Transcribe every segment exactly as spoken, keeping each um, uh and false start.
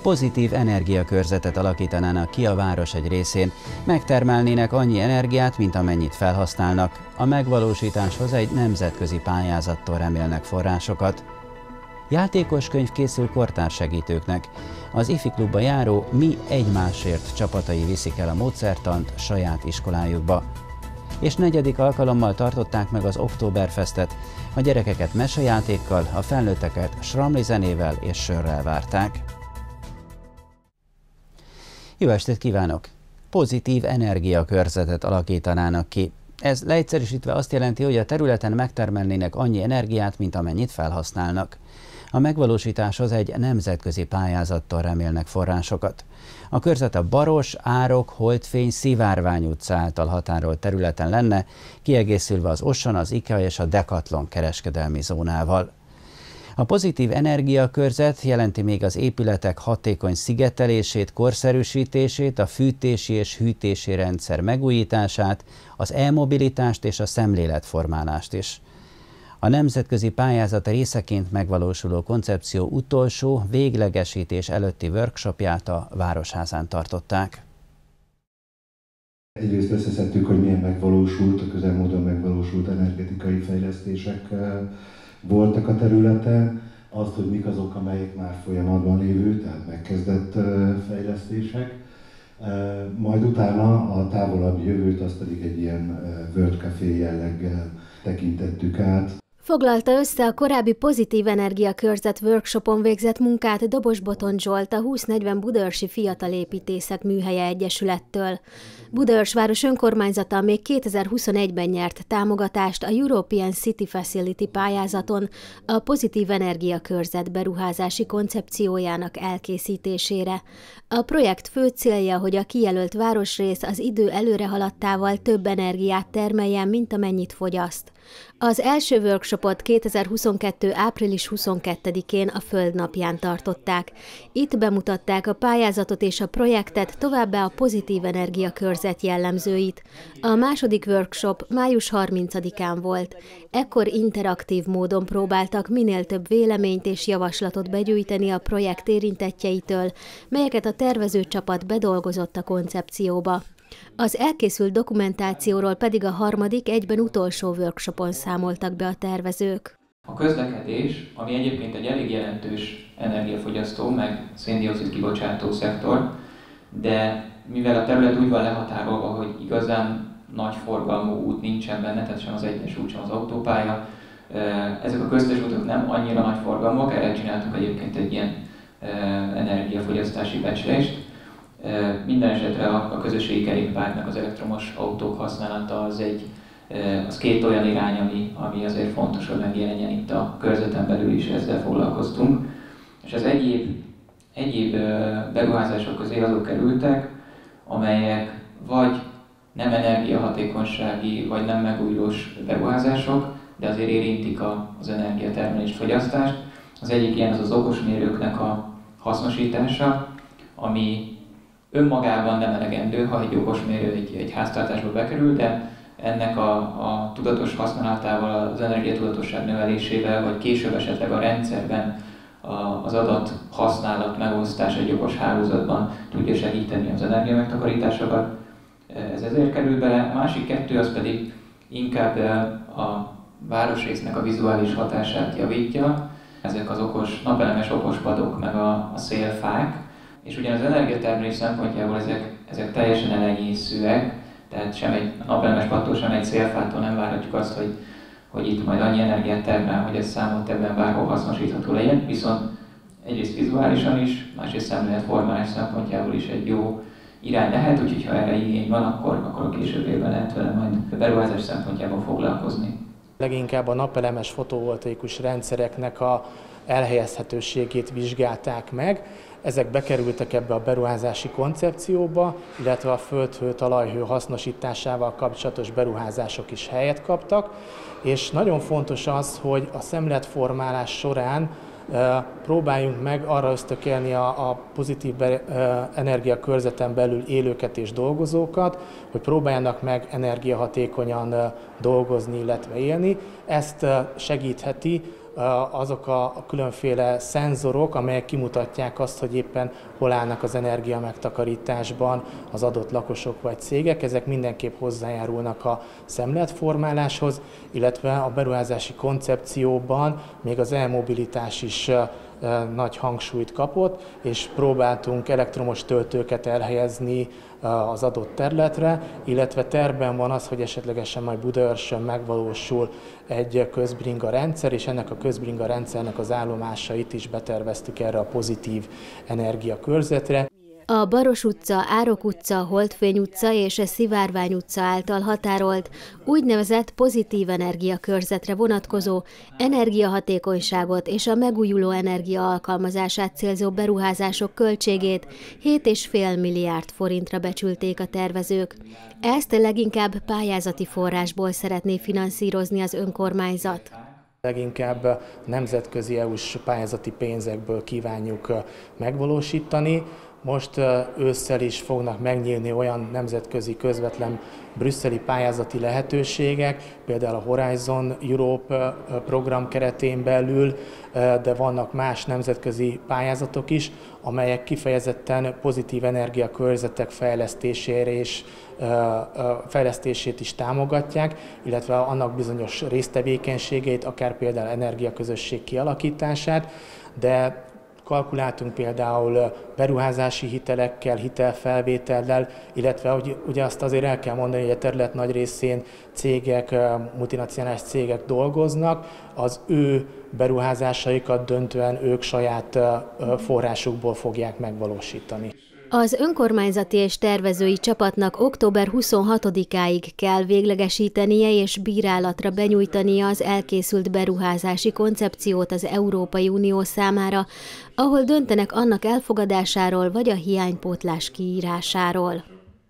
pozitív energiakörzetet alakítanának ki a város egy részén, megtermelnének annyi energiát, mint amennyit felhasználnak, a megvalósításhoz egy nemzetközi pályázattól remélnek forrásokat. Játékos könyv készül kortársegítőknek. Az ifi klubba járó Mi egymásért csapatai viszik el a módszertant saját iskolájukba. És negyedik alkalommal tartották meg az Oktoberfestet. A gyerekeket mesejátékkal, a felnőtteket sramli zenével és sörrel várták. Jó estét kívánok! Pozitív energiakörzetet alakítanának ki. Ez leegyszerűsítve azt jelenti, hogy a területen megtermelnének annyi energiát, mint amennyit felhasználnak. A megvalósításhoz egy nemzetközi pályázattól remélnek forrásokat. A körzet a Baros, Árok, Holdfény, Szivárvány utca által határolt területen lenne, kiegészülve az Auchan, az IKEA és a Decathlon kereskedelmi zónával. A pozitív energiakörzet jelenti még az épületek hatékony szigetelését, korszerűsítését, a fűtési és hűtési rendszer megújítását, az e-mobilitást és a szemléletformálást is. A nemzetközi pályázat részeként megvalósuló koncepció utolsó, véglegesítés előtti workshopját a Városházán tartották. Egyrészt összeszedtük, hogy milyen megvalósult, a közelmúltban megvalósult energetikai fejlesztések voltak a területen, azt, hogy mik azok, amelyek már folyamatban lévő, tehát megkezdett fejlesztések. Majd utána a távolabb jövőt, azt pedig egy ilyen World Café jelleggel tekintettük át. Foglalta össze a korábbi Pozitív Energiakörzet workshopon végzett munkát Dobos Botond Zsolt, a húsz negyven Budaörsi Fiatalépítészek Műhelye Egyesülettől. Budaörs város önkormányzata még kétezer-huszonegyben nyert támogatást a European City Facility pályázaton a Pozitív Energiakörzet beruházási koncepciójának elkészítésére. A projekt fő célja, hogy a kijelölt városrész az idő előrehaladtával több energiát termeljen, mint amennyit fogyaszt. Az első workshopot kétezer-huszonkettő április huszonkettedikén a Földnapján tartották. Itt bemutatták a pályázatot és a projektet, továbbá a Pozitív Energiakörzet jellemzőit. A második workshop május harmincadikán volt. Ekkor interaktív módon próbáltak minél több véleményt és javaslatot begyűjteni a projekt érintettjeitől, melyeket a tervezőcsapat bedolgozott a koncepcióba. Az elkészült dokumentációról pedig a harmadik, egyben utolsó workshopon számoltak be a tervezők. A közlekedés, ami egyébként egy elég jelentős energiafogyasztó, meg szén-dioxid kibocsátó szektor, de mivel a terület úgy van lehatárolva, hogy igazán nagy forgalmú út nincsen benne, tehát sem az egyes út, sem az autópálya, ezek a köztes útok nem annyira nagy forgalmúak, erre csináltunk egyébként egy ilyen energiafogyasztási becslést. Minden esetre a közösségi kerékpárnak, az elektromos autók használata az, egy, az két olyan irány, ami, ami azért fontos, hogy megjelenjen itt a körzeten belül is, ezzel foglalkoztunk. És az egyéb, egyéb beruházások közé azok kerültek, amelyek vagy nem energiahatékonysági, vagy nem megújulós beruházások, de azért érintik az energiatermelést, fogyasztást. Az egyik ilyen az az okosmérőknek a hasznosítása, ami önmagában nem elegendő, ha egy okosmérő egy, egy háztartásba bekerül, de ennek a, a tudatos használatával, az energiatudatosság növelésével, vagy később esetleg a rendszerben a, az adat használat megosztás egy okos hálózatban tudja segíteni az energiamegtakarításokat. Ez ezért kerül bele. A másik kettő az pedig inkább a városrésznek a vizuális hatását javítja. Ezek az okos, napelemes okospadok, meg a, a szélfák. És ugyan az energiatermelés szempontjából ezek, ezek teljesen elenyészőek, tehát sem egy napelemes padtól, sem egy szélfától nem várhatjuk azt, hogy, hogy itt majd annyi energiát termel, hogy ez számottevően bárhol hasznosítható legyen, viszont egyrészt vizuálisan is, másrészt szemléletformálás szempontjából is egy jó irány lehet, úgyhogy ha erre igény van, akkor, akkor a későbbiekben lehet vele majd beruházás szempontjából foglalkozni. Leginkább a napelemes fotovoltaikus rendszereknek a elhelyezhetőségét vizsgálták meg. Ezek bekerültek ebbe a beruházási koncepcióba, illetve a földhő-talajhő hasznosításával kapcsolatos beruházások is helyet kaptak. És nagyon fontos az, hogy a szemléletformálás során próbáljunk meg arra ösztökélni a, a pozitív energiakörzeten belül élőket és dolgozókat, hogy próbáljanak meg energiahatékonyan dolgozni, illetve élni. Ezt segítheti azok a különféle szenzorok, amelyek kimutatják azt, hogy éppen hol állnak az energia megtakarításban az adott lakosok vagy cégek. Ezek mindenképp hozzájárulnak a szemléletformáláshoz, illetve a beruházási koncepcióban még az e-mobilitás is nagy hangsúlyt kapott, és próbáltunk elektromos töltőket elhelyezni az adott területre, illetve tervben van az, hogy esetlegesen majd Budaörsön megvalósul egy közbringa rendszer, és ennek a közbringa rendszernek az állomásait is beterveztük erre a pozitív energiakörzetre. A Baros utca, Árok utca, Holdfény utca és a Szivárvány utca által határolt úgynevezett pozitív energiakörzetre vonatkozó energiahatékonyságot és a megújuló energia alkalmazását célzó beruházások költségét hét egész öt milliárd forintra becsülték a tervezők. Ezt leginkább pályázati forrásból szeretné finanszírozni az önkormányzat. Leginkább nemzetközi é u-s pályázati pénzekből kívánjuk megvalósítani. Most ősszel is fognak megnyílni olyan nemzetközi közvetlen brüsszeli pályázati lehetőségek, például a Horizon Europe program keretén belül, de vannak más nemzetközi pályázatok is, amelyek kifejezetten pozitív energiakörzetek fejlesztésére és fejlesztését is támogatják, illetve annak bizonyos résztevékenységeit, akár például energiaközösség kialakítását, de kalkuláltunk például beruházási hitelekkel, hitelfelvétellel, illetve hogy ugye azt azért el kell mondani, hogy a terület nagy részén cégek, multinacionális cégek dolgoznak, az ő beruházásaikat döntően ők saját forrásukból fogják megvalósítani. Az önkormányzati és tervezői csapatnak október huszonhatodikáig kell véglegesítenie és bírálatra benyújtania az elkészült beruházási koncepciót az Európai Unió számára, ahol döntenek annak elfogadásáról vagy a hiánypótlás kiírásáról.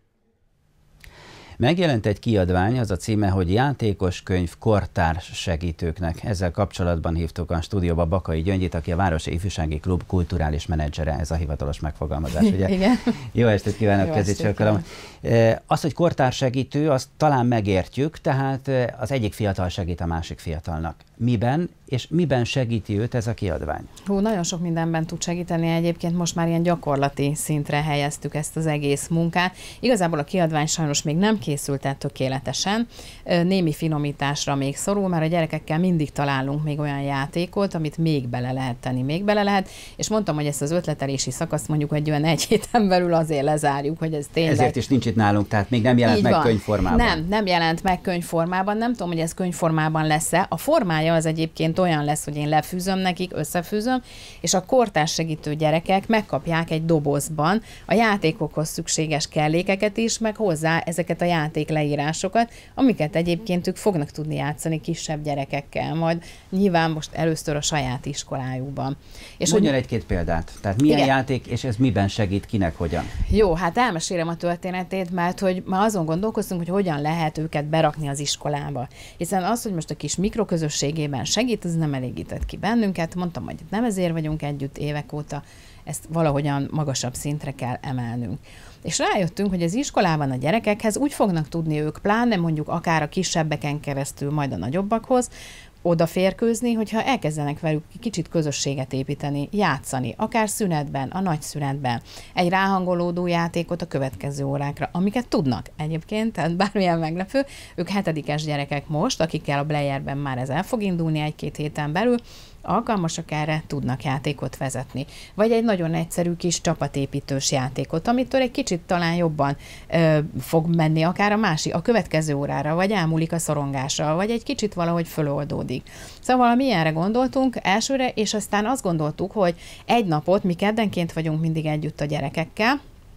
Megjelent egy kiadvány, az a címe, hogy Játékos könyv kortárs segítőknek. Ezzel kapcsolatban hívtuk a stúdióba Bakai Gyöngyit, aki a Városi Ifjúsági Klub kulturális menedzsere, ez a hivatalos megfogalmazás, ugye? Igen. Jó estét kívánok, kezicsokolom. Az, hogy kortárs segítő, azt talán megértjük, tehát az egyik fiatal segít a másik fiatalnak. Miben és miben segíti őt ez a kiadvány? Hú, nagyon sok mindenben tud segíteni, egyébként most már ilyen gyakorlati szintre helyeztük ezt az egész munkát. Igazából a kiadvány sajnos még nem készült el tökéletesen, némi finomításra még szorul, mert a gyerekekkel mindig találunk még olyan játékot, amit még bele lehet tenni, még bele lehet, és mondtam, hogy ezt az ötletelési szakaszt mondjuk egy olyan egy héten belül azért lezárjuk, hogy ez tényleg... Ezért is nincs itt nálunk, tehát még nem jelent Így meg van. könyvformában. Nem, nem jelent meg könyvformában, nem tudom, hogy ez könyvformában lesz-e. A formája az egyébként olyan lesz, hogy én lefűzöm nekik, összefűzöm, és a kortárs segítő gyerekek megkapják egy dobozban a játékokhoz szükséges kellékeket is, meg hozzá ezeket a játék leírásokat, amiket egyébként ők fognak tudni játszani kisebb gyerekekkel, majd nyilván most először a saját iskolájukban. És Mondjon hogy... egy-két példát. Tehát milyen Igen. játék, és ez miben segít, kinek, hogyan? Jó, hát elmesélem a történetét, mert hogy már azon gondolkoztunk, hogy hogyan lehet őket berakni az iskolába. Hiszen az, hogy most a kis mikroközösségében segít, ez nem elégített ki bennünket. Mondtam, hogy nem ezért vagyunk együtt évek óta, ezt valahogyan magasabb szintre kell emelnünk. És rájöttünk, hogy az iskolában a gyerekekhez úgy fognak tudni ők, pláne mondjuk akár a kisebbeken keresztül, majd a nagyobbakhoz, odaférkőzni, hogyha elkezdenek velük kicsit közösséget építeni, játszani, akár szünetben, a nagy szünetben, egy ráhangolódó játékot a következő órákra, amiket tudnak egyébként, tehát bármilyen meglepő, ők hetedikes gyerekek most, akikkel a Blayerben már ez el fog indulni egy-két héten belül, alkalmasak erre, tudnak játékot vezetni. Vagy egy nagyon egyszerű kis csapatépítős játékot, amitől egy kicsit talán jobban ö, fog menni akár a másik, a következő órára, vagy elmúlik a szorongással, vagy egy kicsit valahogy föloldódik. Szóval mi ilyenre gondoltunk elsőre, és aztán azt gondoltuk, hogy egy napot, mi keddenként vagyunk mindig együtt a gyerekekkel,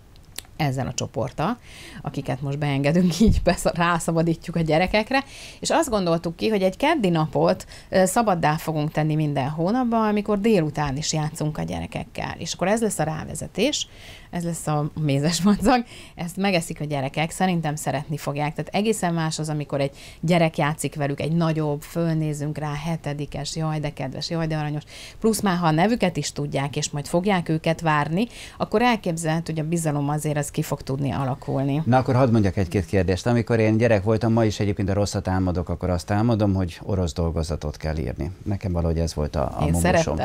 ezzel a csoporttal, akiket most beengedünk, így rászabadítjuk a gyerekekre, és azt gondoltuk ki, hogy egy keddi napot szabaddá fogunk tenni minden hónapban, amikor délután is játszunk a gyerekekkel. És akkor ez lesz a rávezetés. ez lesz a mézes madzag, ezt megeszik a gyerekek, szerintem szeretni fogják. Tehát egészen más az, amikor egy gyerek játszik velük, egy nagyobb, fölnézünk rá, hetedikes, jaj, de kedves, jaj, de aranyos. Plusz már, ha a nevüket is tudják, és majd fogják őket várni, akkor elképzelhető, hogy a bizalom azért az ki fog tudni alakulni. Na akkor hadd mondjak egy-két kérdést. Amikor én gyerek voltam, ma is egyébként a rosszat álmodok, akkor azt álmodom, hogy orosz dolgozatot kell írni. Nekem valahogy ez volt a, a én momosom.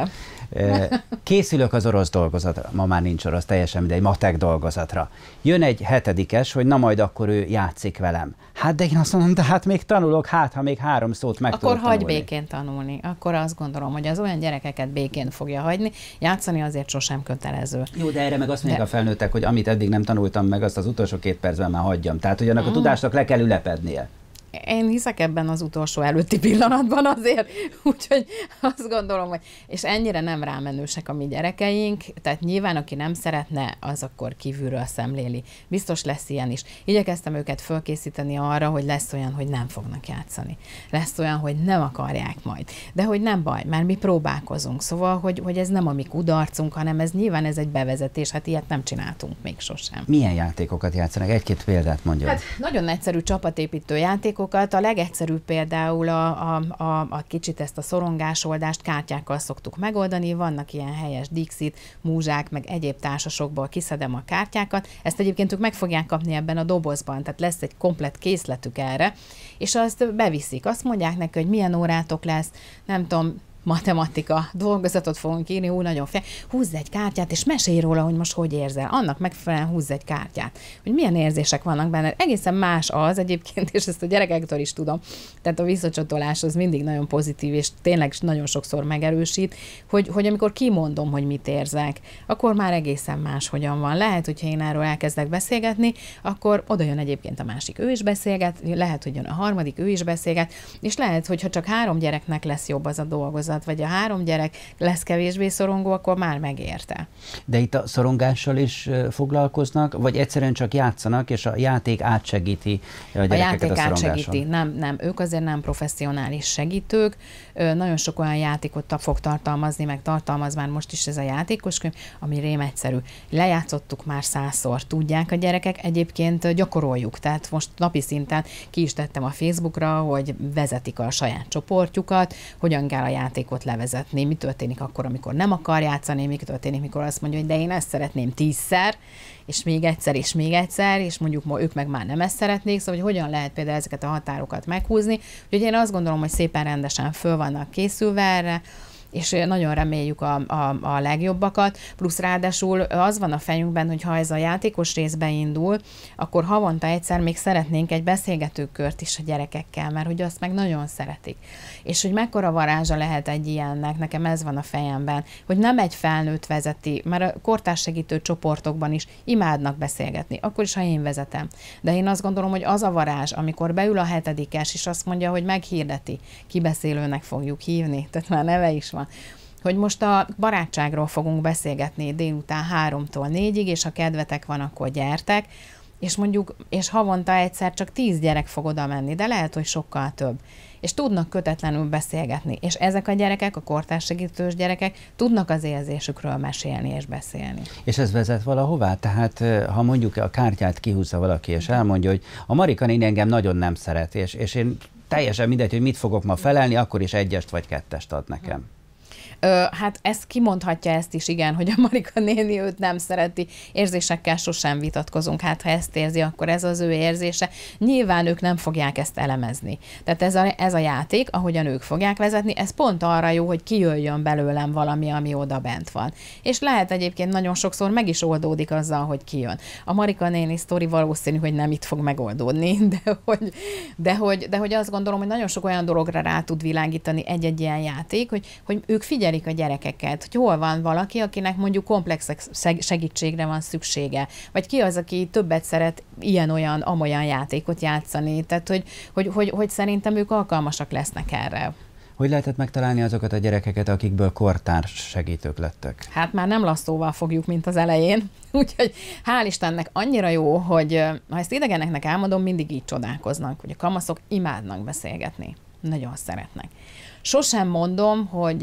Készülök az orosz dolgozatra, ma már nincs orosz, teljesen mindegy, matek dolgozatra. Jön egy hetedikes, hogy na majd akkor ő játszik velem. Hát de én azt mondom, de hát még tanulok, hát ha még három szót meg akkor tudok hagy tanulni. békén tanulni. Akkor azt gondolom, hogy az olyan gyerekeket békén fogja hagyni, játszani azért sosem kötelező. Jó, de erre meg azt mondják de... a felnőttek, hogy amit eddig nem tanultam meg, azt az utolsó két percben már hagyjam. Tehát, hogy annak mm. a tudásnak le kell ülepednie. Én hiszek ebben az utolsó előtti pillanatban azért, úgyhogy azt gondolom, hogy és ennyire nem rámenősek a mi gyerekeink, tehát nyilván aki nem szeretne, az akkor kívülről szemléli. Biztos lesz ilyen is. Igyekeztem őket fölkészíteni arra, hogy lesz olyan, hogy nem fognak játszani. Lesz olyan, hogy nem akarják majd. De hogy nem baj, mert mi próbálkozunk. Szóval, hogy, hogy ez nem a mi kudarcunk, hanem ez nyilván ez egy bevezetés, hát ilyet nem csináltunk még sosem. Milyen játékokat játszanak? Egy-két példát mondjon. Hát nagyon egyszerű csapatépítő játék. A legegyszerűbb például a, a, a, a kicsit ezt a szorongásoldást kártyákkal szoktuk megoldani, vannak ilyen helyes Dixit, múzsák, meg egyéb társasokból kiszedem a kártyákat, ezt egyébként ők meg fogják kapni ebben a dobozban, tehát lesz egy komplett készletük erre, és azt beviszik, azt mondják neki, hogy milyen órátok lesz, nem tudom, matematika dolgozatot fogunk írni, úgy nagyon fél. Húzz egy kártyát, és mesélj róla, hogy most hogy érzel. Annak megfelelően húzz egy kártyát. Hogy milyen érzések vannak benne. Egészen más az egyébként, és ezt a gyerekektől is tudom. Tehát a visszacsatolás az mindig nagyon pozitív, és tényleg nagyon sokszor megerősít, hogy, hogy amikor kimondom, hogy mit érzek, akkor már egészen más hogyan van. Lehet, hogyha én erről elkezdek beszélgetni, akkor oda jön egyébként a másik, ő is beszélget, lehet, hogy jön a harmadik, ő is beszélget, és lehet, hogyha csak három gyereknek lesz jobb az a dolgozat, vagy a három gyerek lesz kevésbé szorongó, akkor már megérte. De itt a szorongással is foglalkoznak, vagy egyszerűen csak játszanak, és a játék átsegíti a gyerekeket a, a játék a átsegíti. Nem, nem, ők azért nem professzionális segítők. Nagyon sok olyan játékot fog tartalmazni, meg tartalmaz már most is ez a játékos könyv, ami rém egyszerű. Lejátszottuk már százszor, tudják a gyerekek, egyébként gyakoroljuk. Tehát most napi szinten ki is tettem a Facebookra, hogy vezetik a saját csoportjukat, hogyan kell a játékot levezetni, mi történik akkor, amikor nem akar játszani, mi történik, mikor azt mondja, hogy de én ezt szeretném tízszer, és még egyszer, és még egyszer, és mondjuk ma ők meg már nem ezt szeretnék, szóval hogy hogyan lehet például ezeket a határokat meghúzni. Úgyhogy én azt gondolom, hogy szépen rendesen föl vannak készülve erre, és nagyon reméljük a, a, a legjobbakat, plusz ráadásul az van a fejünkben, hogy ha ez a játékos rész beindul, akkor havonta egyszer még szeretnénk egy beszélgetőkört is a gyerekekkel, mert hogy azt meg nagyon szeretik. És hogy mekkora varázsa lehet egy ilyennek, nekem ez van a fejemben, hogy nem egy felnőtt vezeti, mert a kortárssegítő csoportokban is imádnak beszélgetni, akkor is, ha én vezetem. De én azt gondolom, hogy az a varázs, amikor beül a hetedikes, és azt mondja, hogy meghirdeti, kibeszélőnek fogjuk hívni, tehát már neve is van, hogy most a barátságról fogunk beszélgetni délután háromtól négyig, és ha kedvetek van, akkor gyertek, és mondjuk, és havonta egyszer csak tíz gyerek fog oda menni, de lehet, hogy sokkal több. És tudnak kötetlenül beszélgetni. És ezek a gyerekek, a kortárssegítős gyerekek tudnak az érzésükről mesélni és beszélni. És ez vezet valahová? Tehát ha mondjuk a kártyát kihúzza valaki, és elmondja, hogy a Marika néni engem nagyon nem szeret, és, és én teljesen mindegy, hogy mit fogok ma felelni, akkor is egyest vagy kettest ad nekem. Ö, hát ezt kimondhatja ezt is, igen, hogy a Marika néni őt nem szereti. Érzésekkel sosem vitatkozunk, hát ha ezt érzi, akkor ez az ő érzése. Nyilván ők nem fogják ezt elemezni. Tehát ez a, ez a játék, ahogyan ők fogják vezetni, ez pont arra jó, hogy kijöjjön belőlem valami, ami oda bent van. És lehet egyébként nagyon sokszor meg is oldódik azzal, hogy kijön. A Marika néni sztori valószínű, hogy nem itt fog megoldódni, de hogy, de hogy, de hogy azt gondolom, hogy nagyon sok olyan dologra rá tud világítani egy-egy ilyen játék, hogy, hogy ők figyeljenek a gyerekeket, hogy hol van valaki, akinek mondjuk komplex segítségre van szüksége, vagy ki az, aki többet szeret ilyen-olyan, amolyan játékot játszani, tehát hogy, hogy, hogy, hogy szerintem ők alkalmasak lesznek erre. Hogy lehetett megtalálni azokat a gyerekeket, akikből kortárs segítők lettek? Hát már nem lasszóval fogjuk, mint az elején, úgyhogy hál' Istennek annyira jó, hogy ha ezt idegeneknek elmondom, mindig így csodálkoznak, hogy a kamaszok imádnak beszélgetni, nagyon szeretnek. Sosem mondom, hogy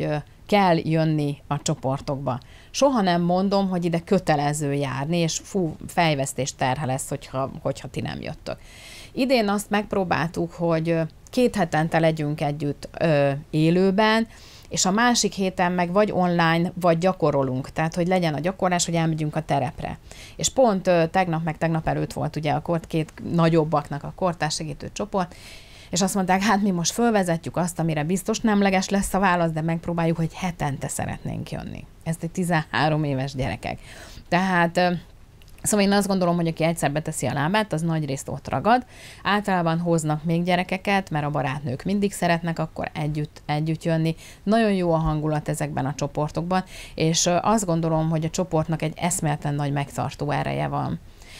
kell jönni a csoportokba. Soha nem mondom, hogy ide kötelező járni, és fú, fejvesztés terhe lesz, hogyha, hogyha ti nem jöttök. Idén azt megpróbáltuk, hogy két hetente legyünk együtt ö, élőben, és a másik héten meg vagy online, vagy gyakorolunk. Tehát, hogy legyen a gyakorlás, hogy elmegyünk a terepre. És pont ö, tegnap, meg tegnap előtt volt ugye a kort, két nagyobbaknak a kortársegítő csoport, és azt mondták, hát mi most fölvezetjük azt, amire biztos nemleges lesz a válasz, de megpróbáljuk, hogy hetente szeretnénk jönni. Ez egy tizenhárom éves gyerekek. Tehát... Ö, Szóval én azt gondolom, hogy aki egyszer beteszi a lábát, az nagyrészt ott ragad. Általában hoznak még gyerekeket, mert a barátnők mindig szeretnek akkor együtt, együtt jönni. Nagyon jó a hangulat ezekben a csoportokban, és azt gondolom, hogy a csoportnak egy eszméletlen nagy megtartó ereje van.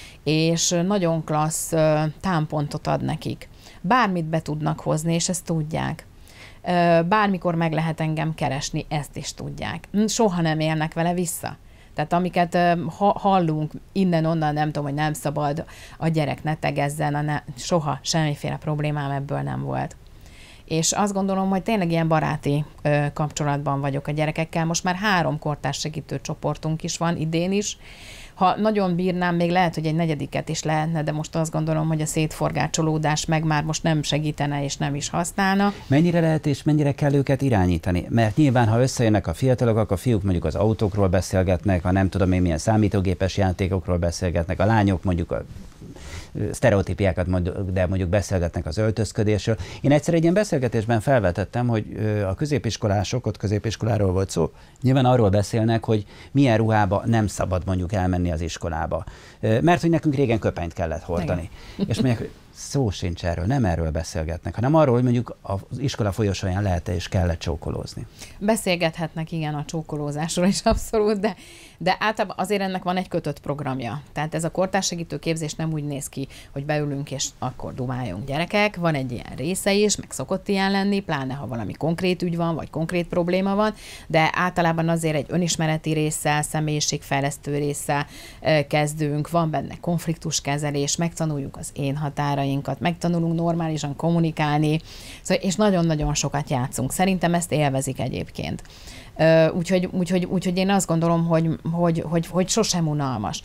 És nagyon klassz támpontot ad nekik. Bármit be tudnak hozni, és ezt tudják. Bármikor meg lehet engem keresni, ezt is tudják. Soha nem élnek vele vissza. Tehát amiket uh, ha, hallunk innen-onnan, nem tudom, hogy nem szabad, a gyerek ne tegezzen, a ne, soha semmiféle problémám ebből nem volt. És azt gondolom, hogy tényleg ilyen baráti uh, kapcsolatban vagyok a gyerekekkel. Most már három kortárssegítő csoportunk is van, idén is. Ha nagyon bírnám, még lehet, hogy egy negyediket is lehetne, de most azt gondolom, hogy a szétforgácsolódás meg már most nem segítene és nem is használna. Mennyire lehet és mennyire kell őket irányítani? Mert nyilván, ha összejönnek a fiatalok, a fiúk mondjuk az autókról beszélgetnek, ha nem tudom én milyen számítógépes játékokról beszélgetnek, a lányok mondjuk a sztereotípiákat, de mondjuk beszélgetnek az öltözködésről. Én egyszer egy ilyen beszélgetésben felvetettem, hogy a középiskolások, ott középiskoláról volt szó, nyilván arról beszélnek, hogy milyen ruhába nem szabad mondjuk elmenni az iskolába. Mert hogy nekünk régen köpenyt kellett hordani. Igen. És mondják, hogy szó sincs erről, nem erről beszélgetnek, hanem arról, hogy mondjuk az iskola folyosóján lehet-e és kellett csókolózni. Beszélgethetnek igen a csókolózásról is abszolút, de, de általában azért ennek van egy kötött programja. Tehát ez a kortárssegítő képzés nem úgy néz ki, hogy beülünk és akkor dumáljunk gyerekek. Van egy ilyen része is, meg szokott ilyen lenni, pláne ha valami konkrét ügy van, vagy konkrét probléma van, de általában azért egy önismereti résszel, személyiségfejlesztő résszel kezdünk, van benne konfliktuskezelés, megtanuljuk az én határainkat, megtanulunk normálisan kommunikálni, szóval, és nagyon-nagyon sokat játszunk. Szerintem ezt élvezik egyébként. Úgyhogy, úgyhogy, úgyhogy én azt gondolom, hogy, hogy, hogy, hogy sosem unalmas.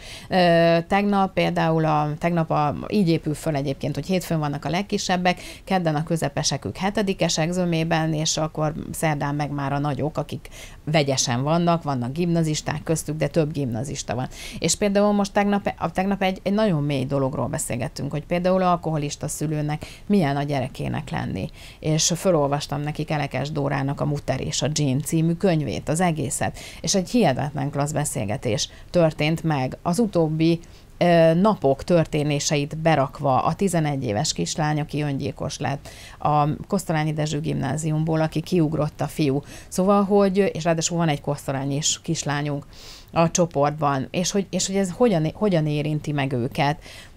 Tegnap például, a, tegnap a, így épül föl egyébként, hogy hétfőn vannak a legkisebbek, kedden a közepesek, ők hetedikesek zömében, és akkor szerdán meg már a nagyok, akik vegyesen vannak, vannak gimnazisták köztük, de több gimnazista van. És például most tegnap, tegnap egy, egy nagyon mély dologról beszélgettünk, hogy például alkoholista szülőnek milyen a gyerekének lenni. És felolvastam nekik Elekes Dórának a Mutter és a Jean című könyvét, az egészet. És egy hihetetlen klassz beszélgetés történt meg. Az utóbbi ö, napok történéseit berakva a tizenegy éves kislány, aki öngyilkos lett, a Kosztolányi Dezső gimnáziumból, aki kiugrott a fiú. Szóval, hogy, és ráadásul van egy kosztolányi kislányunk a csoportban, és hogy, és hogy ez hogyan, hogyan érinti meg őket.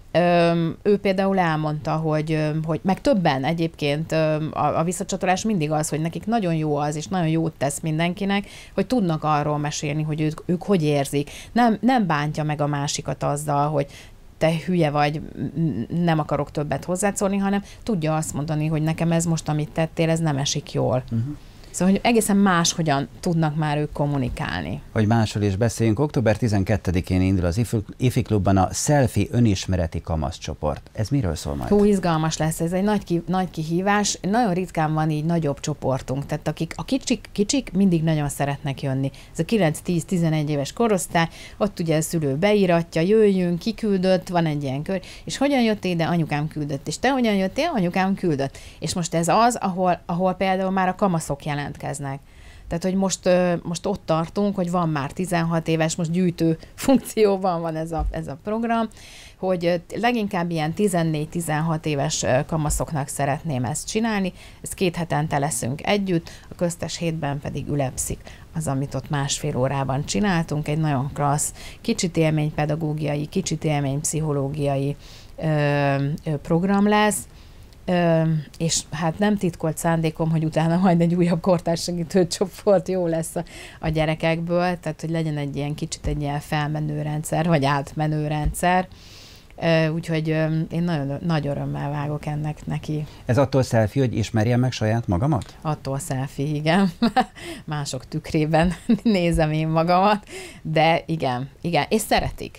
Ő például elmondta, hogy, hogy meg többen egyébként a, a visszacsatolás mindig az, hogy nekik nagyon jó az, és nagyon jót tesz mindenkinek, hogy tudnak arról mesélni, hogy ők, ők hogy érzik. Nem, nem bántja meg a másikat azzal, hogy te hülye vagy, nem akarok többet hozzászólni, hanem tudja azt mondani, hogy nekem ez most, amit tettél, ez nem esik jól. Uh-huh. Szóval, hogy egészen máshogyan tudnak már ők kommunikálni. Hogy máshol is beszéljünk, október tizenkettedikén indul az ifi klubban a Selfie önismereti kamaszcsoport. Ez miről szól majd? Hú, izgalmas lesz, ez egy nagy, ki, nagy kihívás. Nagyon ritkán van így nagyobb csoportunk, tehát akik a kicsik, kicsik mindig nagyon szeretnek jönni. Ez a kilenc-tíz-tizenegy éves korosztály, ott ugye a szülő beíratja, jöjjünk, kiküldött, van egy ilyen kör, és hogyan jöttél ide, anyukám küldött, és te hogyan jöttél, anyukám küldött. És most ez az, ahol, ahol például már a kamaszok jelent. jelentkeznek. Tehát, hogy most, most ott tartunk, hogy van már tizenhat éves, most gyűjtő funkcióban van ez a, ez a program, hogy leginkább ilyen tizennégy-tizenhat éves kamaszoknak szeretném ezt csinálni, ezt két hetente leszünk együtt, a köztes hétben pedig ülepszik az, amit ott másfél órában csináltunk, egy nagyon klassz, kicsit élménypedagógiai, kicsit élménypszichológiai ö, ö, program lesz. Ö, és hát nem titkolt szándékom, hogy utána majd egy újabb kortárssegítő csoport jó lesz a, a gyerekekből, tehát hogy legyen egy ilyen kicsit egy ilyen felmenő rendszer, vagy átmenő rendszer. Úgyhogy én nagyon nagy örömmel vágok ennek neki. Ez attól selfie, hogy ismerjem meg saját magamat? Attól selfie, igen. Mások tükrében nézem én magamat, de igen, igen, és szeretik.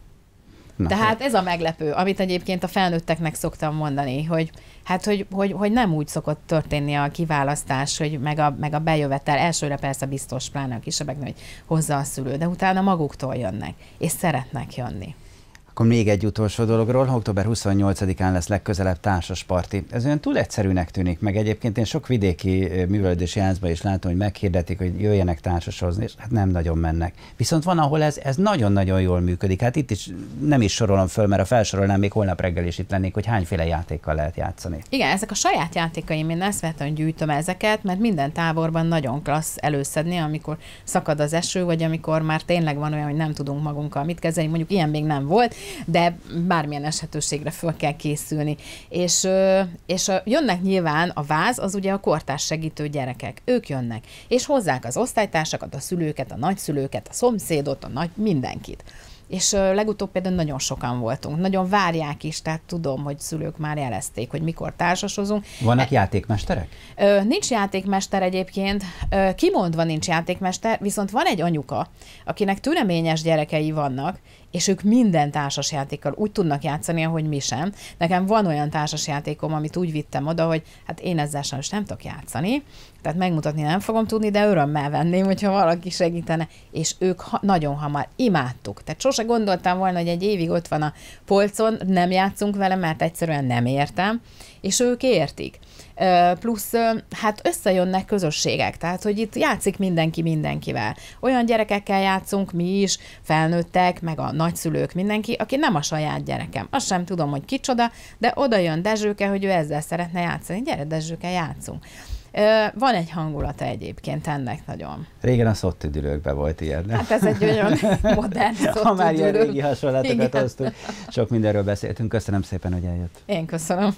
Na, Tehát ez a meglepő, amit egyébként a felnőtteknek szoktam mondani, hogy hát, hogy, hogy, hogy nem úgy szokott történni a kiválasztás, hogy meg a, meg a bejövetel, elsőre persze biztos, pláne a kisebbeknek, hogy hozza a szülő, de utána maguktól jönnek, és szeretnek jönni. Akkor még egy utolsó dologról, október huszonnyolcadikán lesz legközelebb társasparti. Ez olyan túl egyszerűnek tűnik, meg egyébként én sok vidéki művelődési házban is látom, hogy meghirdetik, hogy jöjjenek társasozni, és hát nem nagyon mennek. Viszont van, ahol ez, ez nagyon-nagyon jól működik. Hát itt is nem is sorolom föl, mert a felsorolnám, még holnap reggel is itt lennék, hogy hányféle játékkal lehet játszani. Igen, ezek a saját játékaim, én ezt vettem, gyűjtöm ezeket, mert minden táborban nagyon klassz előszedni, amikor szakad az eső, vagy amikor már tényleg van olyan, hogy nem tudunk magunkkal mit kezdeni, mondjuk ilyen még nem volt, de bármilyen esetőségre föl kell készülni. És, és jönnek nyilván a váz, az ugye a kortárs segítő gyerekek. Ők jönnek, és hozzák az osztálytársakat, a szülőket, a nagyszülőket, a szomszédot, a nagy mindenkit. És legutóbb például nagyon sokan voltunk. Nagyon várják is, tehát tudom, hogy szülők már jelezték, hogy mikor társasozunk. Vannak játékmesterek? Nincs játékmester egyébként, kimondva nincs játékmester, viszont van egy anyuka, akinek türeményes gyerekei vannak, és ők minden társasjátékkal úgy tudnak játszani, ahogy mi sem. Nekem van olyan társasjátékom, amit úgy vittem oda, hogy hát én ezzel sajnos nem tudok játszani, tehát megmutatni nem fogom tudni, de örömmel venném, hogyha valaki segítene, és ők ha- nagyon hamar imádtuk. Tehát sose gondoltam volna, hogy egy évig ott van a polcon, nem játszunk vele, mert egyszerűen nem értem, és ők értik. Plusz hát összejönnek közösségek, tehát hogy itt játszik mindenki mindenkivel. Olyan gyerekekkel játszunk mi is, felnőttek, meg a nagyszülők, mindenki, aki nem a saját gyerekem. Azt sem tudom, hogy kicsoda, de oda jön Dezsőke, hogy ő ezzel szeretne játszani. Gyere, Dezsőke, játszunk. Van egy hangulata egyébként ennek nagyon. Régen a szottüdülőkben volt ilyen, nem? Hát ez egy olyan modern szottüdülő. Ha már ilyen régi hasonlatokat hoztunk. Sok mindenről beszéltünk. Köszönöm szépen, hogy eljött. Én köszönöm.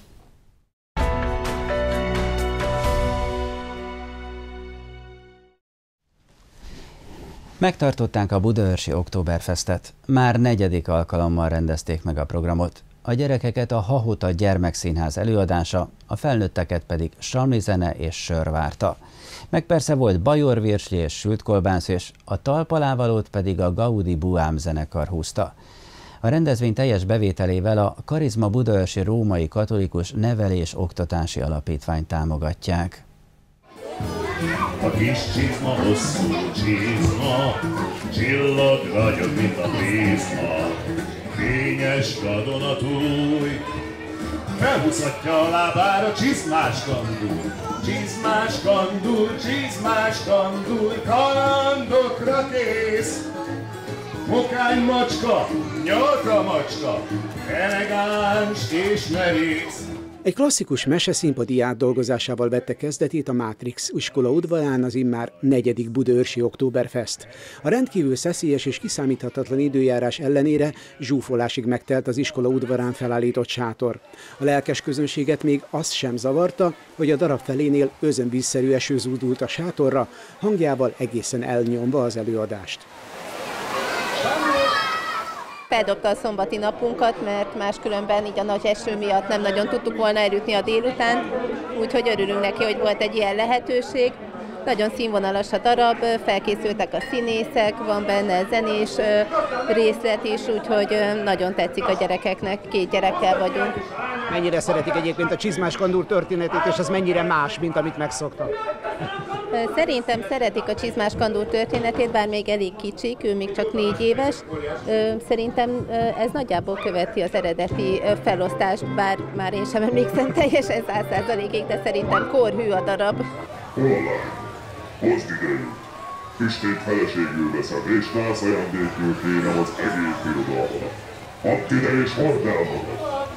Megtartották a Budaörsi Októberfestet. Már negyedik alkalommal rendezték meg a programot. A gyerekeket a Hahota Gyermekszínház előadása, a felnőtteket pedig samlizene és sör várta. Meg persze volt bajorvirsli és sült kolbász, és a talpalávalót pedig a Gaudi Buám zenekar húzta. A rendezvény teljes bevételével a Karizma Budaörsi Római Katolikus Nevelés-Oktatási Alapítványt támogatják. A kis csizma, hosszú csizma, csillag ragyog, mint a prizma. Fényes kadonatúj, felhúzhatja a lábára csizmás kandúr. Csizmás kandúr, csizmás kandúr, kalandokra kész. Mokány macska, nyalka macska, elegáns és merész. Egy klasszikus meseszínpadi átdolgozásával vette kezdetét a Matrix iskola udvarán az immár negyedik Budaörsi Októberfest. A rendkívül szeszélyes és kiszámíthatatlan időjárás ellenére zsúfolásig megtelt az iskola udvarán felállított sátor. A lelkes közönséget még az sem zavarta, hogy a darab felénél özönvízszerű eső zúdult a sátorra, hangjával egészen elnyomva az előadást. Feldobta a szombati napunkat, mert máskülönben így a nagy eső miatt nem nagyon tudtuk volna eljutni a délután, úgyhogy örülünk neki, hogy volt egy ilyen lehetőség. Nagyon színvonalas a darab, felkészültek a színészek, van benne zenés részlet is, úgyhogy nagyon tetszik a gyerekeknek, két gyerekkel vagyunk. Mennyire szeretik egyébként a csizmás kandúr történetét, és az mennyire más, mint amit megszoktak? Szerintem szeretik a csizmás kandúr történetét, bár még elég kicsik, ő még csak négy éves. Szerintem ez nagyjából követi az eredeti felosztást, bár már én sem emlékszem teljesen száz százalékig, de szerintem korhű a darab. Hozd idejű! Pistét feleségül veszed, és nász ajándékül kérem az egész birodalmat. Add ide és hordd el magad!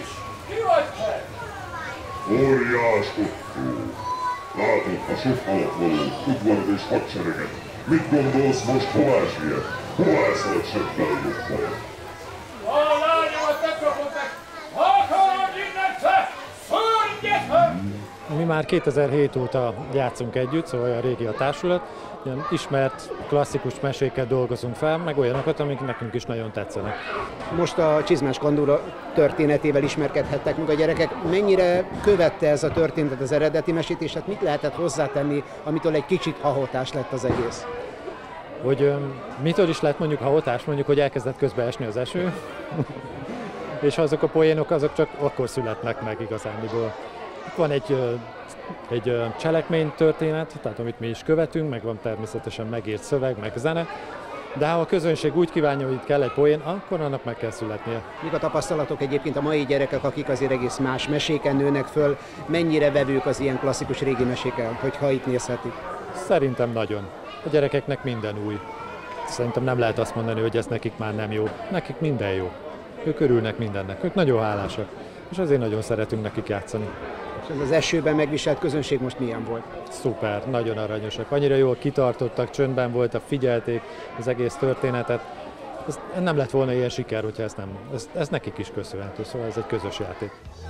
Óriás Ottó! Látod a sok alatt való udvarat és hadsereget. Mit gondolsz most, hová siet? Hová szalad sebbel a jobban? A lányomat megkapod meg! Akarod innen te! Szörnyetek! Mi Mi már kétezer-hét óta játszunk együtt, szóval olyan régi a társulat. Ilyen ismert, klasszikus meséket dolgozunk fel, meg olyanokat, amik nekünk is nagyon tetszenek. Most a Csizmás Kandúra történetével ismerkedhettek meg a gyerekek. Mennyire követte ez a történet az eredeti mesét, és hát mit lehetett hozzátenni, amitől egy kicsit hahotás lett az egész? Hogy um, mitől is lett mondjuk hahotás? Mondjuk, hogy elkezdett közben esni az eső, és azok a poénok azok csak akkor születnek meg igazániból. Van egy, egy cselekménytörténet, tehát amit mi is követünk, meg van természetesen megírt szöveg, meg zene, de ha a közönség úgy kívánja, hogy itt kell egy poén, akkor annak meg kell születnie. Mik a tapasztalatok egyébként a mai gyerekek, akik azért egész más meséken nőnek föl, mennyire vevők az ilyen klasszikus régi meséken, hogyha itt nézhetik? Szerintem nagyon. A gyerekeknek minden új. Szerintem nem lehet azt mondani, hogy ez nekik már nem jó. Nekik minden jó. Ők örülnek mindennek, ők nagyon hálásak, és azért nagyon szeretünk nekik játszani. És ez az esőben megviselt közönség most milyen volt? Szuper, nagyon aranyosak. Annyira jól kitartottak, csöndben voltak, figyelték az egész történetet. Ez nem lett volna ilyen siker, hogyha ez nem. Ez, ez nekik is köszönhető, szóval ez egy közös játék.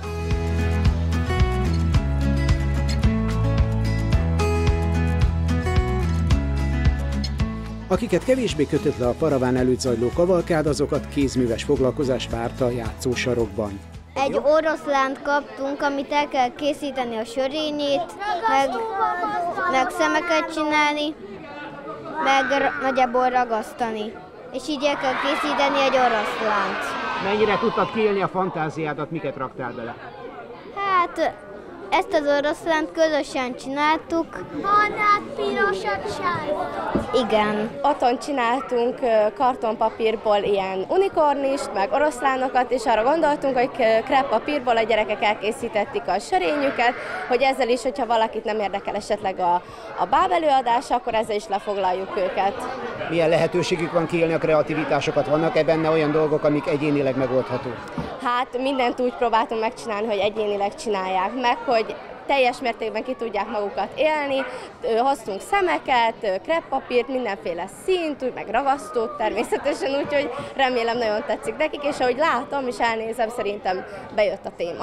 Akiket kevésbé kötött le a paraván előtt zajló kavalkád, azokat kézműves foglalkozás várta a játszósarokban. Egy oroszlánt kaptunk, amit el kell készíteni a sörényét, meg, meg szemeket csinálni, meg nagyjából ragasztani. És így el kell készíteni egy oroszlánt. Mennyire tudtad kiélni a fantáziádat, miket raktál bele? Hát ezt az oroszlánt közösen csináltuk. Barnát, pirosat, sárgát. Igen. Otthon csináltunk kartonpapírból ilyen unikornist, meg oroszlánokat, és arra gondoltunk, hogy kreppapírból a gyerekek elkészítették a sörényüket, hogy ezzel is, hogyha valakit nem érdekel esetleg a, a bábelőadás, akkor ezzel is lefoglaljuk őket. Milyen lehetőségük van kiélni a kreativitásokat? Vannak-e benne olyan dolgok, amik egyénileg megoldhatók? Hát mindent úgy próbáltunk megcsinálni, hogy egyénileg csinálják meg, hogy teljes mértékben ki tudják magukat élni. Hoztunk szemeket, kreppapírt, mindenféle színt, úgy meg ragasztót természetesen, úgyhogy remélem nagyon tetszik nekik, és ahogy látom és elnézem, szerintem bejött a téma.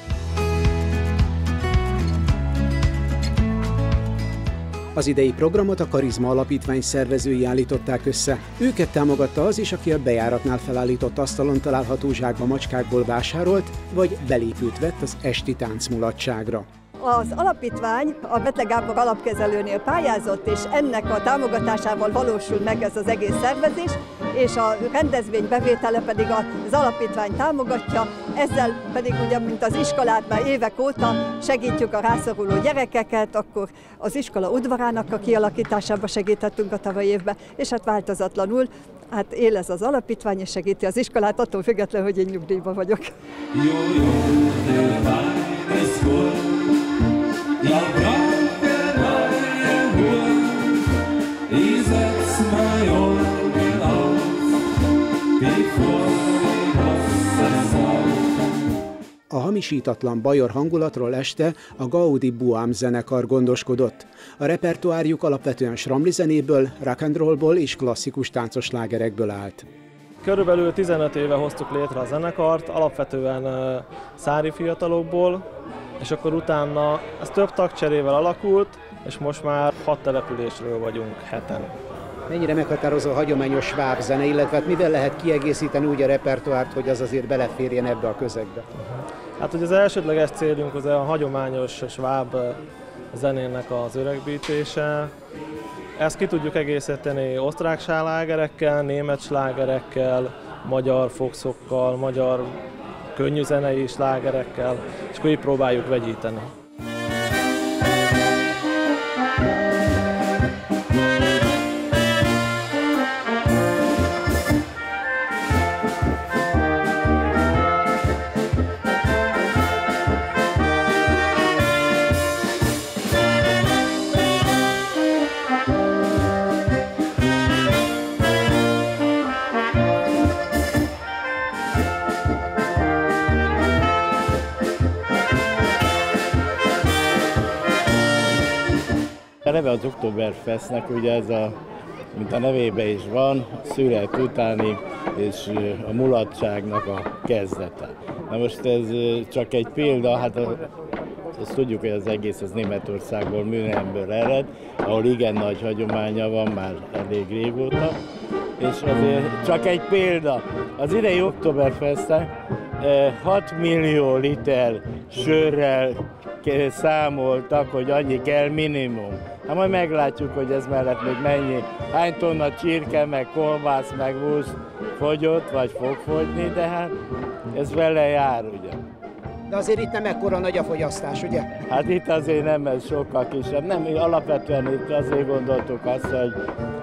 Az idei programot a Karizma Alapítvány szervezői állították össze. Őket támogatta az is, aki a bejáratnál felállított asztalon található zsákba macskákból vásárolt, vagy belépőt vett az esti táncmulatságra. Az alapítvány a Betlen Gábor alapkezelőnél pályázott, és ennek a támogatásával valósul meg ez az egész szervezés, és a rendezvény bevétele pedig az alapítvány támogatja, ezzel pedig ugye, mint az iskolát már évek óta segítjük a rászoruló gyerekeket, akkor az iskola udvarának a kialakításába segítettünk a tavalyi évben, és hát változatlanul hát él ez az alapítvány, és segíti az iskolát, attól függetlenül, hogy én nyugdíjban vagyok. Jó, jó, Ja brauche neue Uhr, ich setz mein Augen auf, bevor das A hamisítatlan bajor hangulatról este a Gaudi Buám zenekar gondoskodott. A repertoárjuk alapvetően sramli zenéből, rock and rollból és klasszikus táncos slágerekből állt. Körülbelül tizenöt éve hoztuk létre a zenekart, alapvetően uh, szári fiatalokból, és akkor utána ez több tagcserével alakult, és most már hat településről vagyunk heten. Mennyire meghatározó a hagyományos sváb zene, illetve hát mivel lehet kiegészíteni úgy a repertoárt, hogy az azért beleférjen ebbe a közegbe? Hát, hogy az elsődleges célunk az a hagyományos sváb zenének az öregbítése. Ezt ki tudjuk egészíteni osztrák slágerekkel, német slágerekkel, magyar foxokkal, magyar könnyű zenei slágerekkel, és akkor így próbáljuk vegyíteni. A neve az Oktoberfestnek, ugye ez a, mint a nevében is van, szület utáni és a mulatságnak a kezdete. Na most ez csak egy példa, hát a azt tudjuk, hogy az egész az Németországból, Münchenből ered, ahol igen nagy hagyománya van már elég régóta. És azért csak egy példa, az idei Oktoberfesten hat millió liter sörrel számoltak, hogy annyi kell minimum. Hát majd meglátjuk, hogy ez mellett még mennyi, hány tonna csirke, meg kolbász, meg hús fogyott, vagy fog fogyni, de hát ez vele jár, ugye. De azért itt nem ekkora nagy a fogyasztás, ugye? Hát itt azért nem, ez sokkal kisebb. Nem, alapvetően itt azért gondoltuk azt, hogy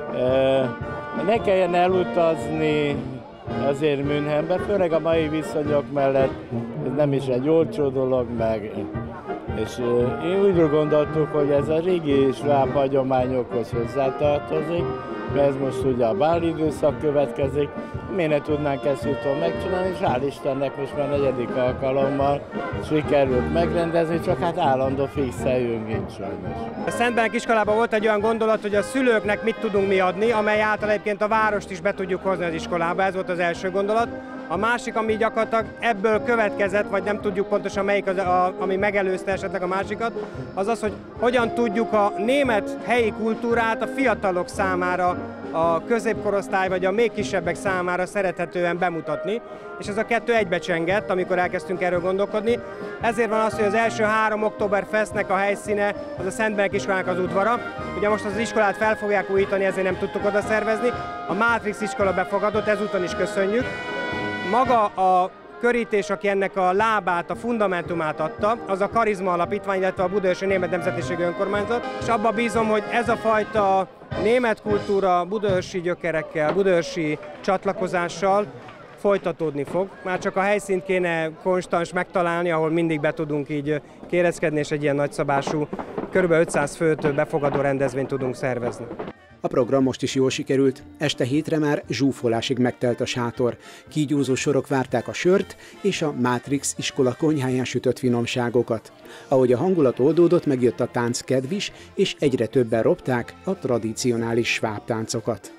e, ne kelljen elutazni azért Münchenbe, főleg a mai viszonyok mellett, ez nem is egy olcsó dolog, meg és én úgy gondoltuk, hogy ez a régi sváb hagyományokhoz hozzátartozik, mert ez most ugye a bál időszak következik, miért ne tudnánk ezt úton megcsinálni, és hál' Istennek most már negyedik alkalommal sikerült megrendezni, csak hát állandó fix helyünk nincs sajnos. A Szentbenek iskolában volt egy olyan gondolat, hogy a szülőknek mit tudunk mi adni, amely által egyébként a várost is be tudjuk hozni az iskolába, ez volt az első gondolat. A másik, ami gyakorlatilag ebből következett, vagy nem tudjuk pontosan melyik az, a, ami megelőzte esetleg a másikat, az az, hogy hogyan tudjuk a német helyi kultúrát a fiatalok számára, a középkorosztály vagy a még kisebbek számára szerethetően bemutatni, és ez a kettő egybecsengett, amikor elkezdtünk erről gondolkodni. Ezért van az, hogy az első három Oktoberfestnek a helyszíne az a Szentbenek iskolának az udvara. Ugye most az iskolát fel fogják újítani, ezért nem tudtuk oda szervezni. A Matrix iskola befogadott, ezúton is köszönjük. Maga a körítés, aki ennek a lábát, a fundamentumát adta, az a Karizma Alapítvány, illetve a Budaörsi Német Nemzetiségi Önkormányzat, és abban bízom, hogy ez a fajta német kultúra budaörsi gyökerekkel, budaörsi csatlakozással folytatódni fog. Már csak a helyszínt kéne konstans megtalálni, ahol mindig be tudunk így kéreckedni, és egy ilyen nagyszabású, kb. ötszáz főt befogadó rendezvényt tudunk szervezni. A program most is jól sikerült, este hétre már zsúfolásig megtelt a sátor. Kígyózó sorok várták a sört és a Matrix iskola konyháján sütött finomságokat. Ahogy a hangulat oldódott, megjött a tánckedv is, és egyre többen ropták a tradicionális sváb táncokat.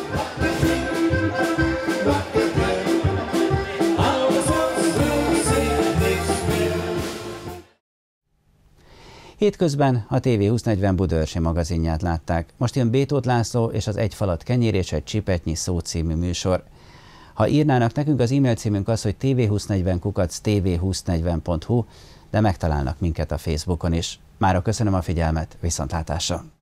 Hétközben a té vé húsz-negyven budaörsi magazinját látták. Most jön B. Tóth László és az Egy falat kenyér és egy csipetnyi szó című műsor. Ha írnának nekünk, az e-mail címünk az, hogy té vé húsz-negyven kukac té vé húsz-negyven pont hu, de megtalálnak minket a Facebookon is. Mára köszönöm a figyelmet, viszontlátásra!